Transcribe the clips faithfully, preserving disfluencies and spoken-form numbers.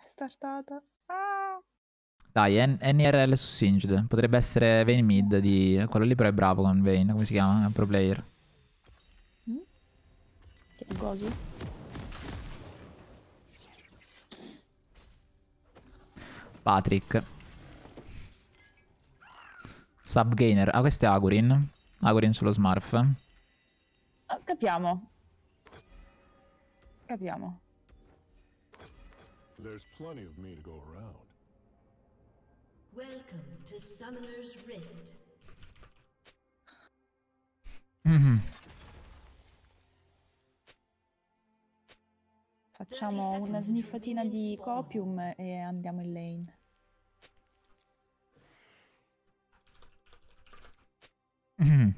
startata. Ah. Dai, N R L su Singed. Potrebbe essere Vayne mid di... Quello lì però è bravo con Vayne. Come si chiama? È un pro player. Mm? Che è Gozu? Patrick. Subgainer. Ah, questo è Agurin. Agurin sullo Smurf. Ah, capiamo. Capiamo. There's plenty of me to go around. Welcome to Summoner's Rift. Mm-hmm. Facciamo una sniffatina di copium e andiamo in lane. Mm-hmm.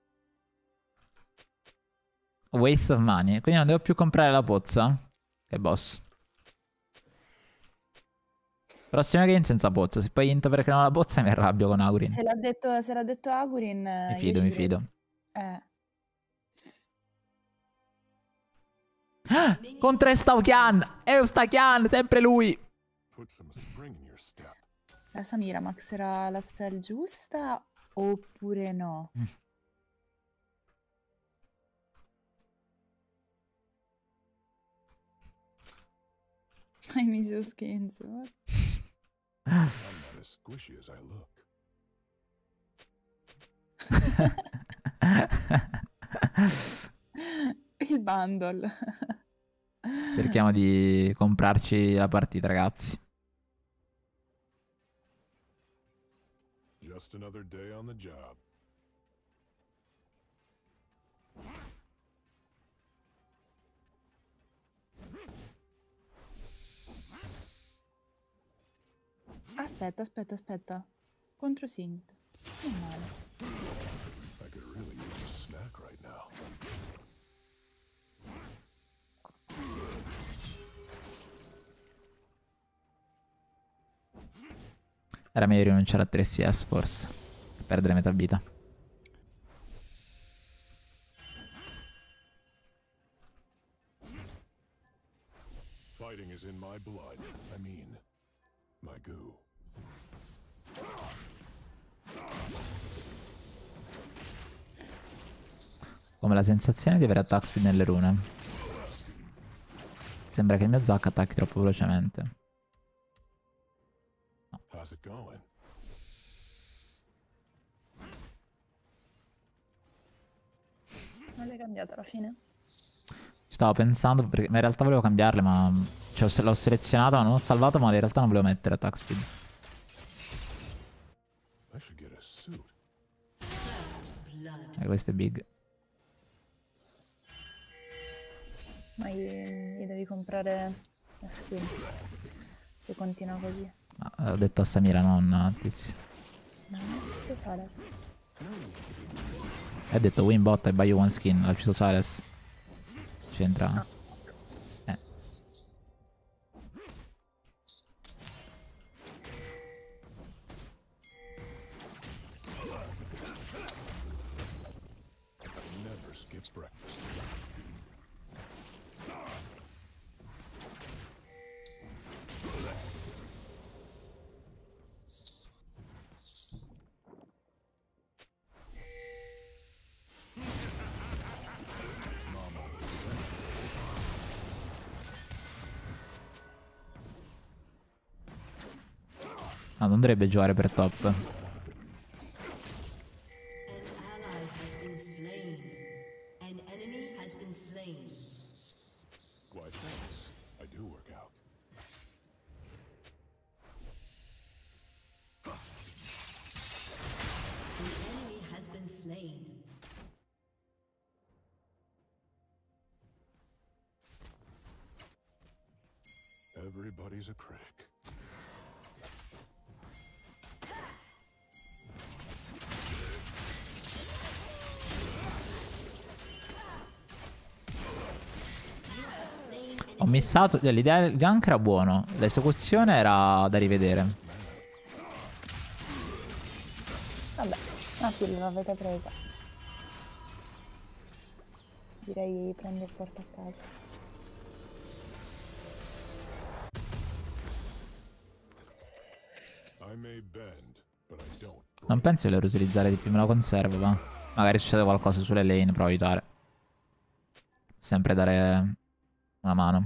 Waste of money. Quindi non devo più comprare la pozza? Che boss. Prossima game senza pozza. Se poi into perché non ho la pozza mi arrabbio con Agurin. Se l'ha detto, se l'ha detto Agurin... Mi fido, mi fido. Eh. Ah, contro Eustachian! Eustachian, sempre lui! Put some spring in your step. La Samira maxerà la spell giusta oppure no? Mm. Hai messo scherzo. I'm not as squishy as I look. Il bundle. Cerchiamo di comprarci la partita, ragazzi. Just another day on the job. Aspetta, aspetta, aspetta. Contro Sint. Non male. I could really use a snack right now. Era meglio rinunciare a tre C S forse. Perdere metà vita. Fighting is in my blood. I mean, my goo. Come la sensazione di avere attack speed nelle rune. Sembra che il mio Zac attacchi troppo velocemente. No. How's it going? Non l'hai cambiato alla fine? Ci stavo pensando, perché, ma in realtà volevo cambiarle, ma cioè, l'ho selezionato, non ho salvato, ma in realtà non volevo mettere attack speed. I should get a suit. E questo è big. Ma gli, gli devi comprare la skin. Se continua così. No, l'ho detto a Samira, non a Tizio. No, tu Salas. E ha detto win bot e buy you one skin, l'ha ucciso Silas. C'entra. Ah. Eh. Never skip breakfast. No, non dovrebbe giocare per top. An ally has been slain. An enemy has been slain. Why, thanks. I do work out. An enemy has been slain. Everybody's a critic. Ho missato. L'idea del gank era buono. L'esecuzione era da rivedere. Vabbè, una kill l'avete presa. Direi prendi il porto a casa. may bend, but I don't. Non penso di voler utilizzare di più, me lo conservo, ma magari succede qualcosa sulle lane, provo a aiutare. Sempre dare una mano.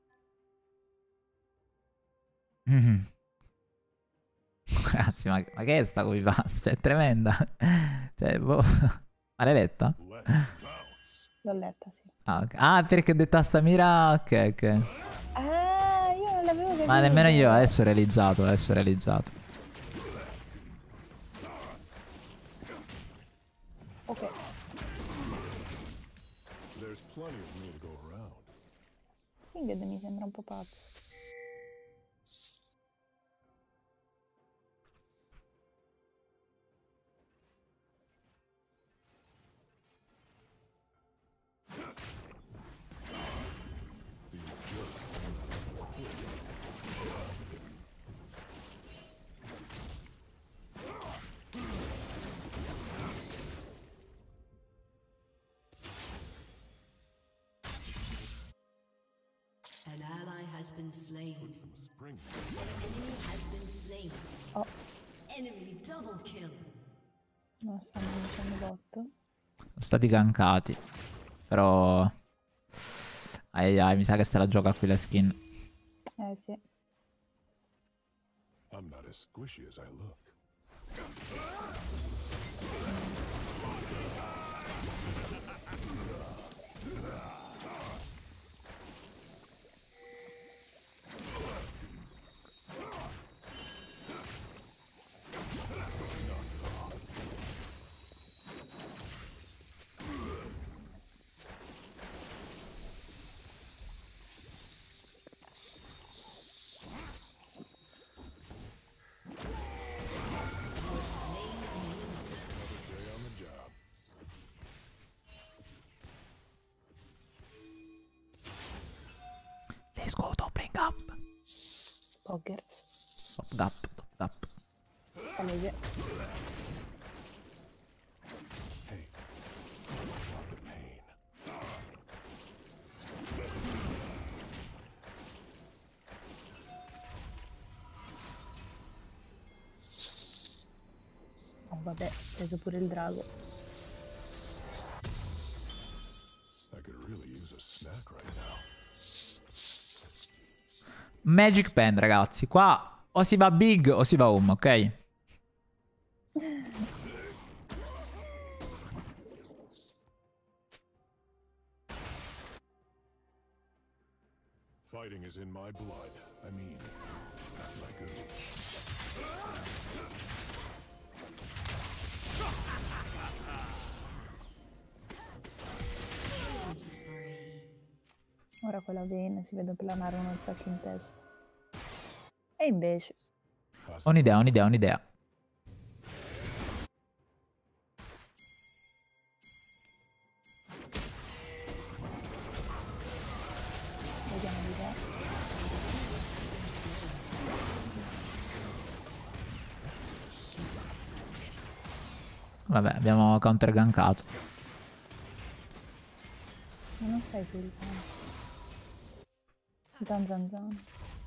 Mm. Grazie, ma, ma che è sta copy paste? Cioè, è tremenda. Cioè, boh. Ma l'hai letta? Let's bounce. L'ho letta, sì. Ah, ok. Ah, perché ho detto a Samira... Ok, ok. Ah, io non l'avevo capito. Ma nemmeno io, adesso ho realizzato, adesso ho realizzato. Ok. There's plenty of me to go around. Singed mi sembra un po' pazzo. An ally has been slain. Some spring. An enemy has been slain. Oh, Enemy double kill. non stanno facendo botto. Sono stati gankati. Però... Ai ai, mi sa che se la gioca qui la skin. Eh sì. I'm not as squishy as I look. Day on the job. Let's go, topping up. Poggers. Top gap, top gap. Palese. Hey, about the pain. Oh vabbè, ho preso pure il drago. I could really use a snack right now. Magic Pen, ragazzi. Qua o si va big o si va home, ok? Fighting is in my blood. I mean, my good. Ora quella Vayne si vede planare uno zacco in testa. E invece... Ho un'idea, ho un'idea, ho un'idea. Vediamo l'idea. Vabbè, abbiamo counter gankato. Ma non sei più il cane. Zan zan zan.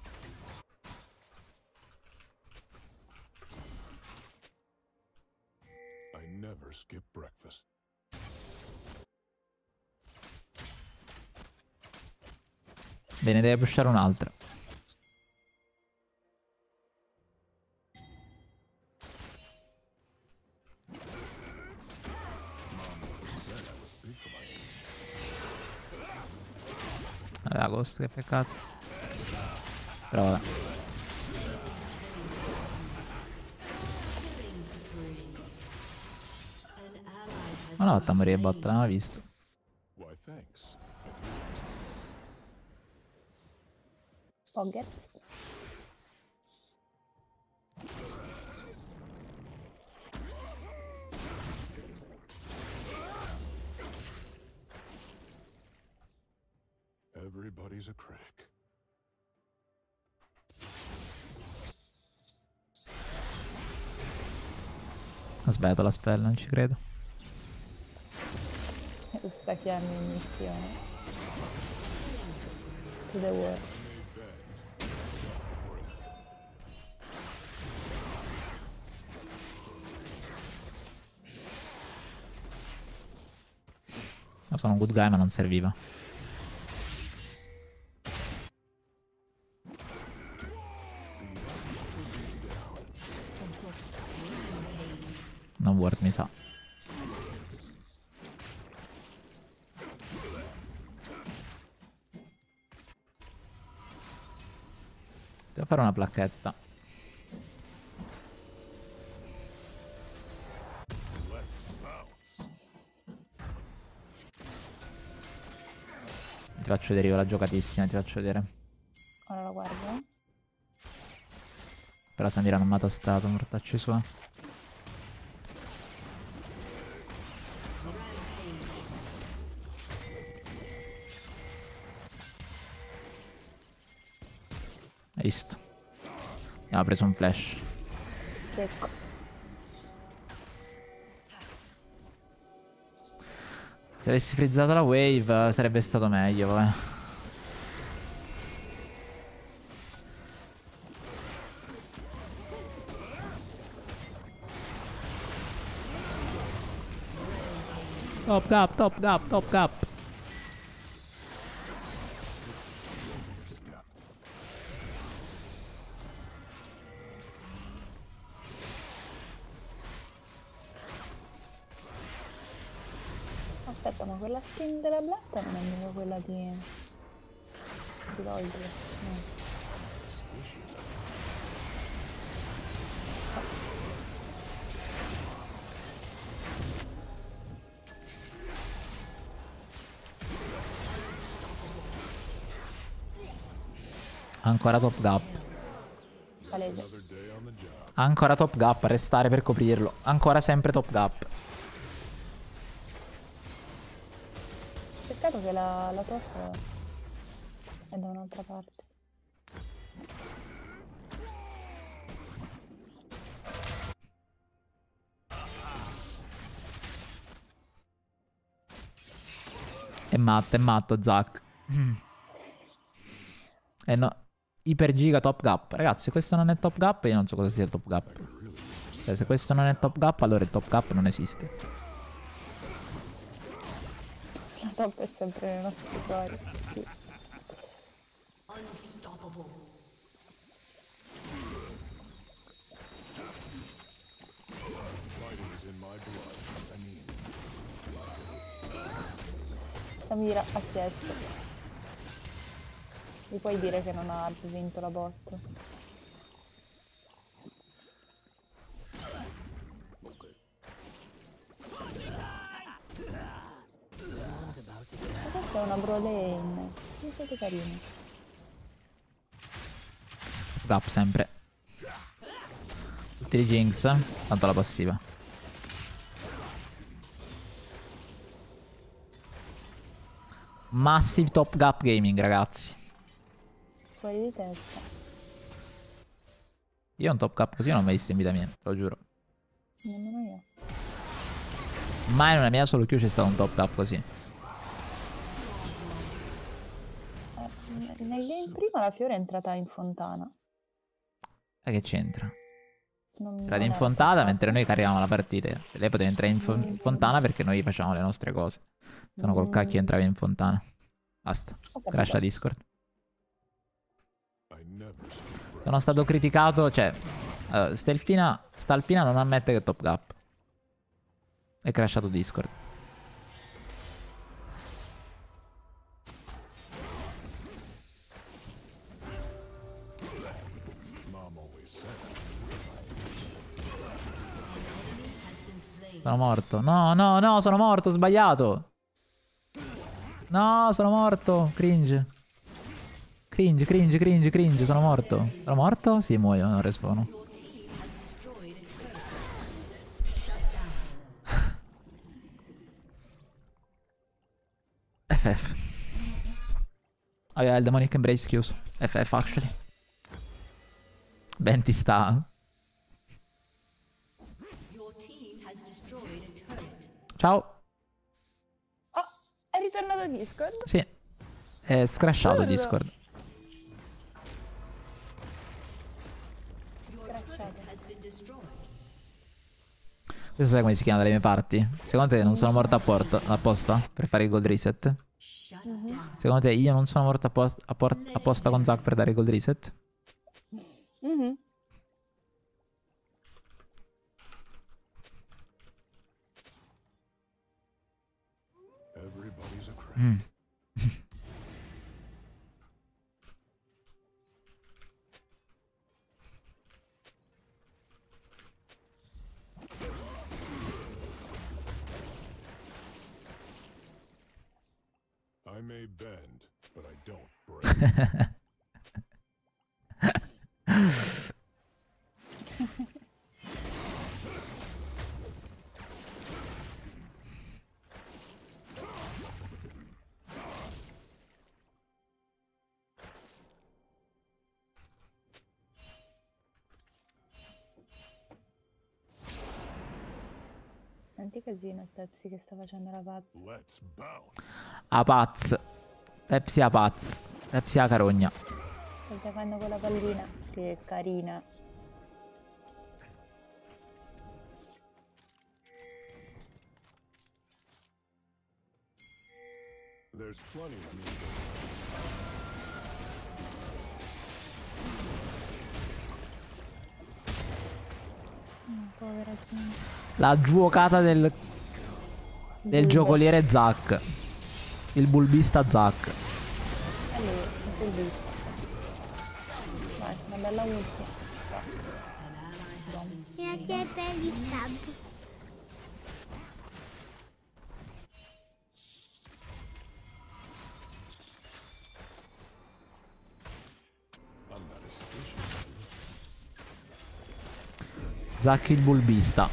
I never skip breakfast. Bene, deve pushare un'altra. Aveva costo, che peccato. Però vabbè. Ma no, fatta morire bot, l'avevamo visto. Why, thanks. Poggers. Everybody's a critic. Ho sbagliato la spell, non ci credo. Lo sta chiamando in missione. To the world. sono un good guy ma non serviva. Non worth mi sa. Devo fare una placchetta. Ti faccio vedere io la giocatissima, ti faccio vedere. Ora la guardo. Però Samira non mi ha tastato, mortacci sua. Hai visto? Abbiamo preso un flash. Secco. Se avessi frizzato la wave sarebbe stato meglio, vabbè. Top gap, top gap, top gap. Aspetta, ma quella skin della Blatta non è mica quella di... di Lloyd? No. Ancora top gap. Palese. Ancora top gap, restare per coprirlo. Ancora sempre top gap. Peccato che la, la top è da un'altra parte. È matto, è matto Zac. Eh no, iper giga top gap. Ragazzi, se questo non è top gap, io non so cosa sia il top gap. Cioè, se questo non è top gap, allora il top gap non esiste. La top è sempre nella nostra storia. Sì. Unstoppable. Fighting is in my blood. I mean, Samira ha chiesto. Mi puoi dire che non ha vinto la bot? Ma questa è una Brolane. Che siete carini. Gap sempre. Tutti i Jinx, tanto la passiva. Massive top gap gaming, ragazzi. Fuori di testa. Io un top gap così non ho mai visto in vita mia, te lo giuro. Nemmeno io. Mai nella mia solo Q c'è stato un top gap così. Eh, nel game prima la Fiore è entrata in fontana. E che c'entra? Non, Entrate non in è fontana attaccata. mentre noi caricavamo la partita. Lei poteva entrare in fo- fontana perché noi facciamo le nostre cose. Sono col cacchio entrava in fontana. Basta. Ho capito. Crasha Discord. I never skip Sono stato criticato, cioè uh, Stelfina, Stalpina non ammette che è top gap. È crashato Discord. Mom always said. Has been slain. Sono morto. No, no, no, sono morto, ho sbagliato. No, sono morto. Cringe. Cringe, cringe, cringe, cringe. Sono morto. Sono morto? Sì, muoio, non respawno. Your team has destroyed a turret. Shut down. F F. Oh yeah, il Demonic Embrace chiuso. F F actually. Ben ti sta. Your team has destroyed a turret. Ciao. Oh, è ritornato a Discord? Sì. È scrashato Scusa. Discord. Your turret has been destroyed. Questo sai come si chiama dalle mie parti? Secondo te non sono morto apporta- apposta per fare il gold reset? Shut down. Secondo te io non sono morto apposta, apport- apposta con Zac per dare il gold reset? Mhm. Everybody's a crank. Mm. I may bend, but I don't break. Senti casino il Pepsi che sta facendo la pazza. Let's bounce. A paz. Pepsi a paz. Pepsi a carogna. Che stai facendo con la pallina? Che carina. There's plenty of me. Mm, povera gente. La giuocata del, del Bulbo. giocoliere Zac. Il bulbista Zac. E lui, il bulbista. Vai, una bella ultima. An ally has been slain. Grazie per il sub. I'm not as suspicious. Zac il bulbista.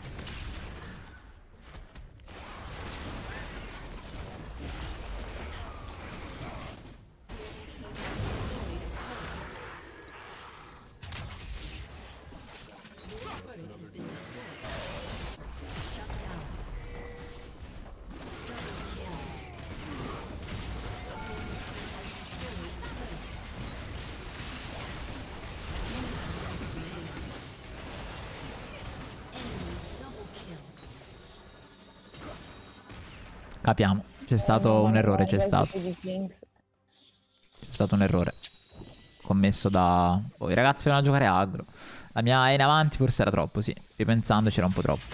Capiamo. C'è stato un errore, c'è stato. Di Jinx. C'è stato un errore. Commesso da... Oh, i ragazzi vanno a giocare aggro. La mia in avanti forse era troppo, sì. Ripensandoci era un po' troppo.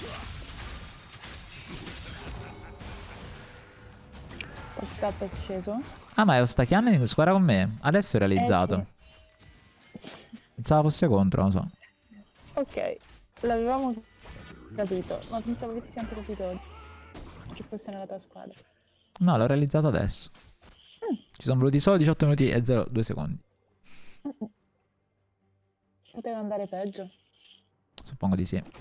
Lo scatto è sceso. Ah, ma è Ostachian in squadra con me? Adesso è realizzato. Pensavo fosse contro, non so. Ok, l'avevamo capito, ma pensavo che ti sia anche capito oggi. Che fosse nella tua squadra. No, l'ho realizzato adesso. Ci sono voluti solo diciotto minuti e zero due secondi. Poteva andare peggio. Suppongo di sì.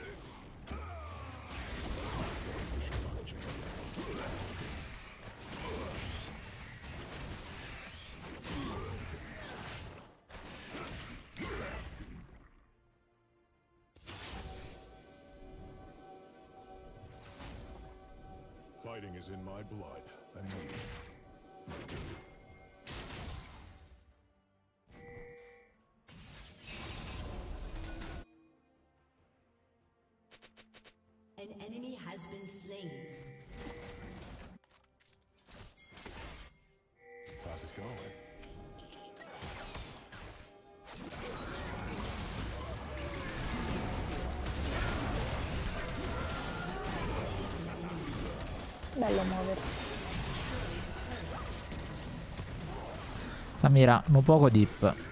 Fighting is in my blood. I mean, An enemy has been slain. how's it going? Bello muoversi. Samira, un poco dip. No.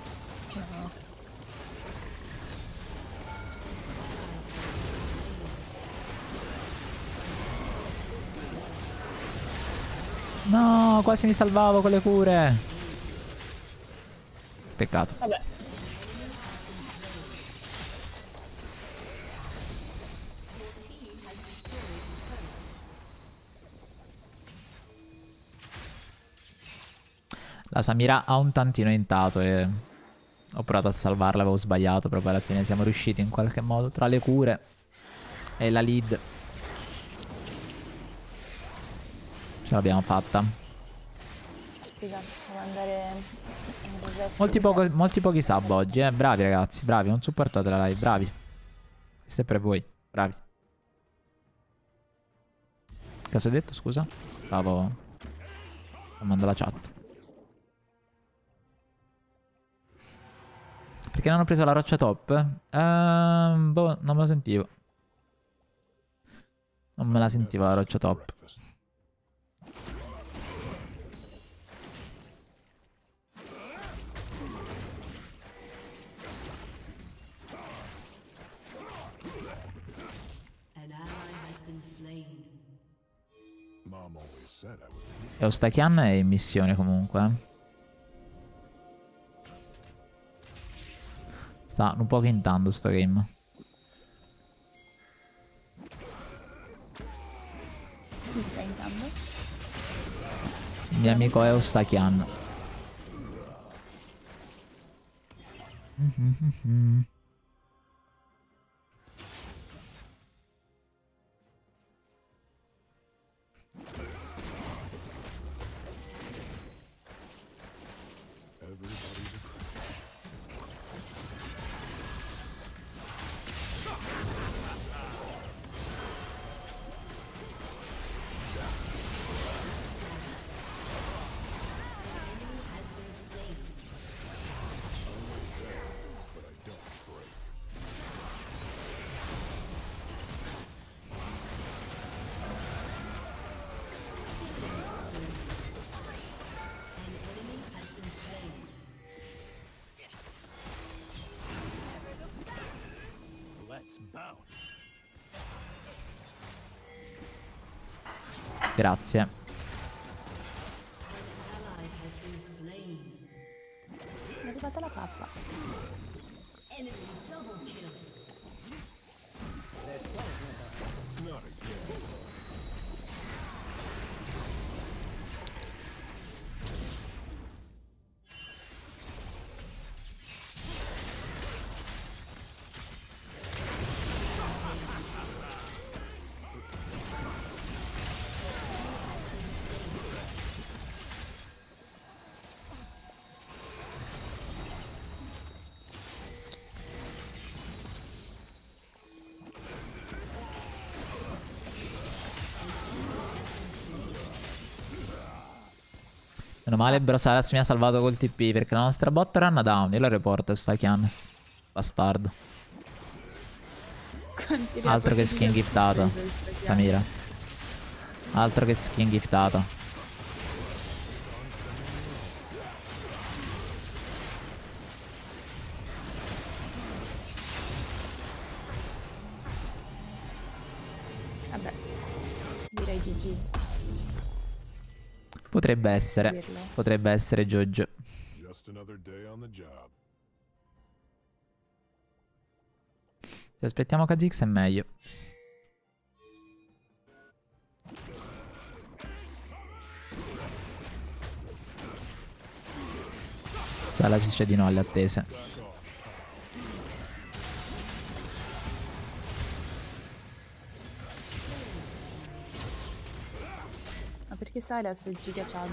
No, quasi mi salvavo con le cure. Peccato. Vabbè. La Samira ha un tantino intato e ho provato a salvarla, avevo sbagliato, però poi alla fine siamo riusciti in qualche modo tra le cure e la lead. Ce l'abbiamo fatta. Scusa, devo andare in regresso. Molti, poco- molti pochi sub oggi, eh. Bravi ragazzi, bravi, non supportate la live, bravi. Questo è per voi, bravi. Cosa hai detto, scusa? Stavo... Manda la chat. Perché non ho preso la roccia top? Ehm, boh, non me la sentivo. Non me la sentivo la roccia top. An ally has been slain. Mom always said I would. E Ostakian è in missione comunque. eh. Sta un po' quintando sto game. Chi sta intanto? Il mio amico è Ostakian. Mhm. Everybody's a critic. Has been slain. But I don't break. An enemy has been slain. Let's bounce. Grazie. An ally has been slain. È arrivata la pappa. Enemy double kill. Not again. Meno male Brosalas mi ha salvato col T P perché la nostra bot run down. Io la reporto Ostakian. Bastardo. Quanti Altro che rapporti skin di giftata. ha preso sta chiave? Samira. Altro che skin giftata. Vabbè, direi G G. Potrebbe essere. Dirlo. Potrebbe essere Jojo. Just another day on the job. Se aspettiamo Kha'Zix è meglio. Sala ci c'è di no alle attese. Ma perché Silas è giga chad?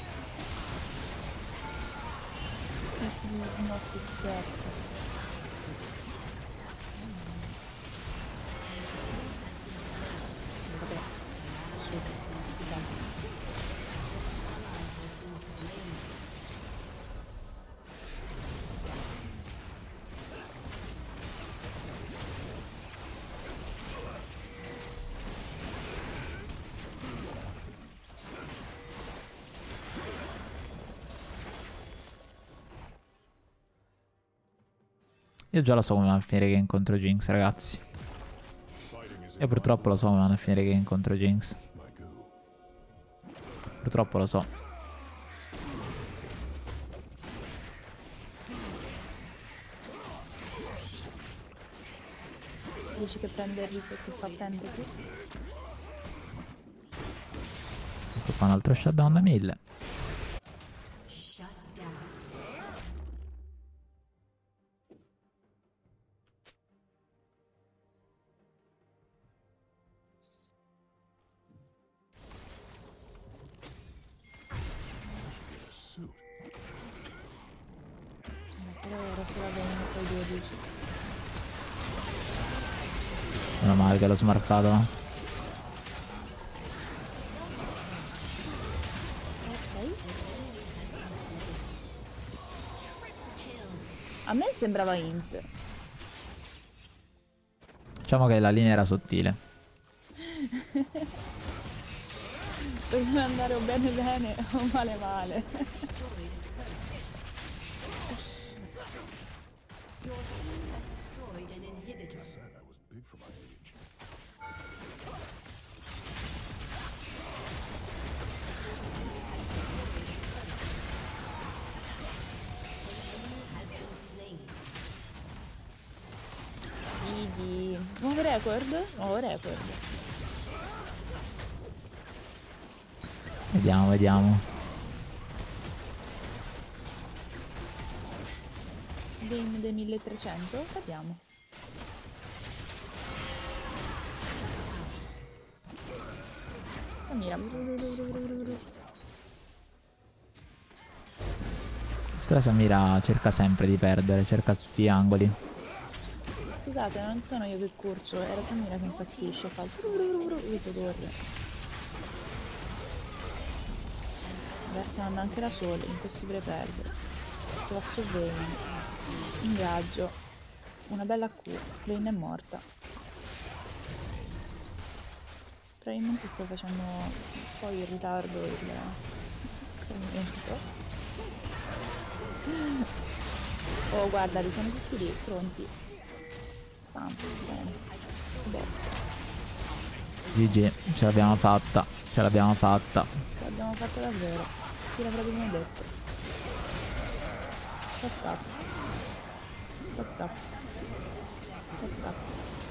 Non ti scherzo. Vabbè. Sì, si fa. Io già lo so come va a finire game contro Jinx, ragazzi. Fighting is in Io purtroppo lo so come va a finire game contro Jinx. my goo. Purtroppo lo so. Dici che prende il reset che fa prendere qui? Ecco qua un altro shutdown da mille. Shut down. Suit. Ma però ora solo vengono sei dodici. Meno male che l'ho smarcato. A me sembrava int. Diciamo che la linea era sottile. Doveva andare o bene bene o male male. Your team has destroyed an inhibitor. Said I was big for my age. Has been slain. Gigi. Nuovo record? Nuovo record. Vediamo, vediamo. Game dei milletrecento? Vediamo. Oh, mira. Questa Samira cerca sempre di perdere, cerca tutti gli angoli. Scusate, non sono io che curcio, era Samira che impazzisce, fa io che corre. Adesso anda anche da solo, impossibile perdere. Questo va su Vayne. Ingaggio. Una bella Q. Vayne è morta. Probabilmente sto facendo un po' in ritardo il commento. Oh, guarda, li sono tutti lì, pronti. Stampo, bene. Beh, G G, ce l'abbiamo fatta, ce l'abbiamo fatta. ce l'abbiamo fatta davvero. Chi l'avrebbe mai detto? Top up. Top up. Top up.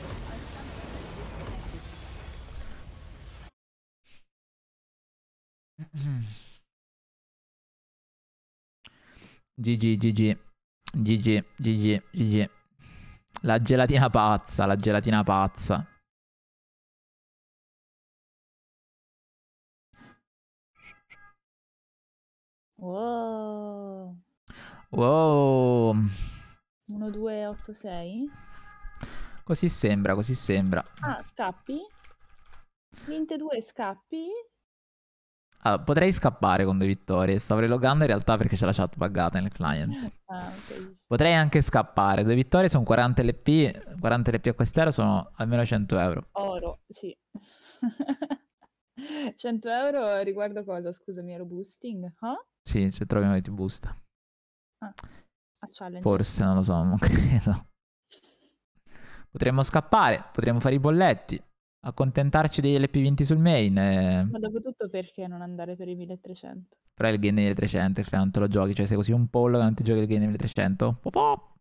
G G, G G, G G, G G, G G. La gelatina pazza, la gelatina pazza. Wow. Wow. uno due otto sei. Così sembra, così sembra. Ah, scappi? Vinte due scappi? Allora, potrei scappare con due vittorie. Stavo riloggando in realtà perché c'è la chat buggata nel client. Ah, ok. Potrei anche scappare. Due vittorie sono quaranta L P. quaranta L P a quest'era sono almeno cento euro. Oro, sì. cento euro riguardo cosa? Scusami, ero boosting? Ah? Sì, se trovi uno ti busta. Ah, a challenge. Forse, non lo so, non credo. Potremmo scappare, potremmo fare i bolletti, accontentarci degli L P vinti sul main. E... Ma dopo tutto perché non andare per i milletrecento? Però il game dei milletrecento, non te lo giochi, cioè sei così un pollo che non ti giochi il game dei milletrecento. Po po.